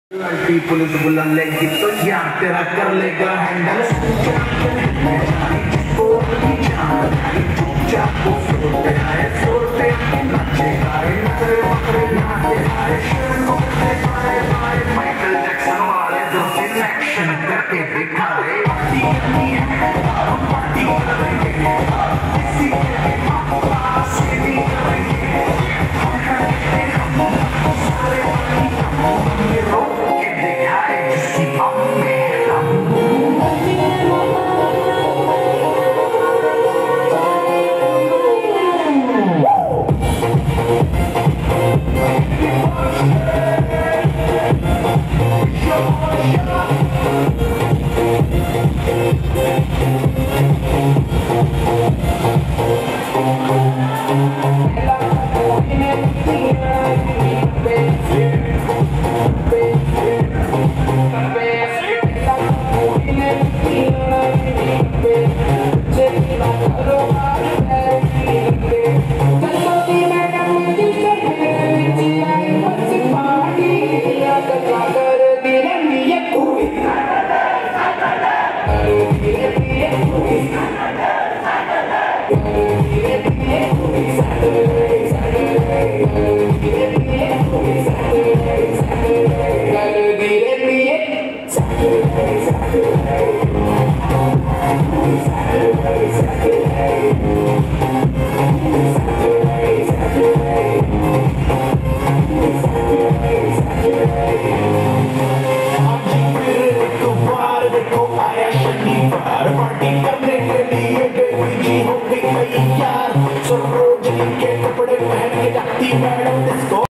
Police बुला लेगी तो यार तेरा कर लेगा हैंडल। सोते नाचे गाए नखरे वखरे नाचे गाए शेर को पाए पाए